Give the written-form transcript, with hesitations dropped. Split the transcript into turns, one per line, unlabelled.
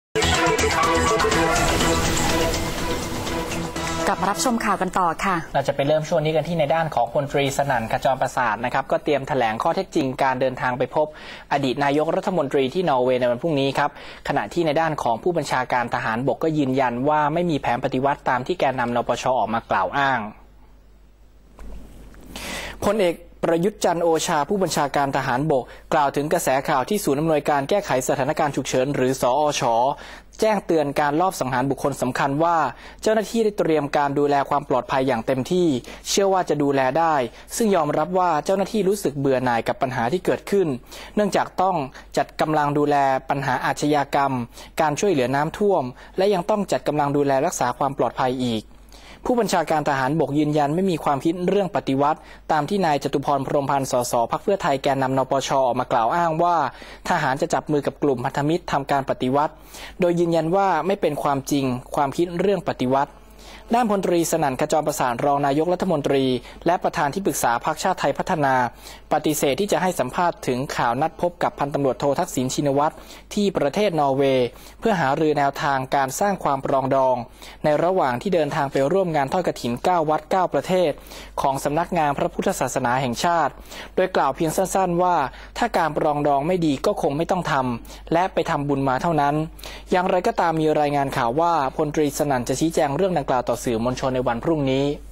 กลับมารับชมข่าวกันต่อค่ะ
เราจะไปเริ่มช่วงนี้กันที่ในด้านของพลตรีสนั่นขจรประสาทนะครับก็เตรียมแถลงข้อเท็จจริงการเดินทางไปพบอดีตนายกรัฐมนตรีที่นอร์เวย์ในวันพรุ่งนี้ครับขณะที่ในด้านของผู้บัญชาการทหารบกก็ยืนยันว่าไม่มีแผนปฏิวัติตามที่แกนนำนปช.ออกมากล่าวอ้างพลเอกประยุทธ์จันทร์โอชาผู้บัญชาการทหารบกกล่าวถึงกระแสข่าวที่ศูนย์อำนวยการแก้ไขสถานการณ์ฉุกเฉินหรือสอช.แจ้งเตือนการลอบสังหารบุคคลสำคัญว่าเจ้าหน้าที่ได้เตรียมการดูแลความปลอดภัยอย่างเต็มที่เชื่อว่าจะดูแลได้ซึ่งยอมรับว่าเจ้าหน้าที่รู้สึกเบื่อหน่ายกับปัญหาที่เกิดขึ้นเนื่องจากต้องจัดกำลังดูแลปัญหาอาชญากรรมการช่วยเหลือน้ำท่วมและยังต้องจัดกำลังดูแลรักษาความปลอดภัยอีกผู้บัญชาการทหารบกยืนยันไม่มีความคิดเรื่องปฏิวัติตามที่นายจตุพรพรหมพันธ์ สส พรรคเพื่อไทยแกนนำนปช.ออกมากล่าวอ้างว่าทหารจะจับมือกับกลุ่มพันธมิตรทำการปฏิวัติโดยยืนยันว่าไม่เป็นความจริงความคิดเรื่องปฏิวัติด้านพลตรีสนั่นขจรประสานรองนายกรัฐมนตรีและประธานที่ปรึกษาพรรคชาติไทยพัฒนาปฏิเสธที่จะให้สัมภาษณ์ถึงข่าวนัดพบกับพันตำรวจโททักษิณชินวัตรที่ประเทศนอร์เวย์เพื่อหารือแนวทางการสร้างความปรองดองในระหว่างที่เดินทางไปร่วมงานทอดกฐิน9 วัด 9 ประเทศของสำนักงานพระพุทธศาสนาแห่งชาติโดยกล่าวเพียงสั้นๆว่าถ้าการปรองดองไม่ดีก็คงไม่ต้องทำและไปทำบุญมาเท่านั้นอย่างไรก็ตามมีรายงานข่าวว่าพลตรีสนั่นจะชี้แจงเรื่องดังกล่าวต่อสื่อมวลชนในวันพรุ่งนี้